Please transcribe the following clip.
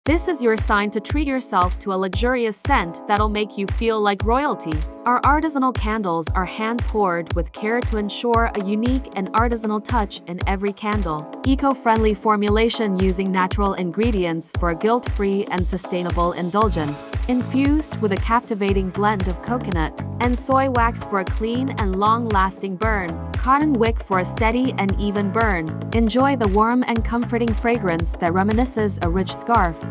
This is your sign to treat yourself to a luxurious scent that'll make you feel like royalty. Our artisanal candles are hand-poured with care to ensure a unique and artisanal touch in every candle. Eco-friendly formulation using natural ingredients for a guilt-free and sustainable indulgence. Infused with a captivating blend of coconut and soy wax for a clean and long-lasting burn. Cotton wick for a steady and even burn. Enjoy the warm and comforting fragrance that reminisces a rich scarf.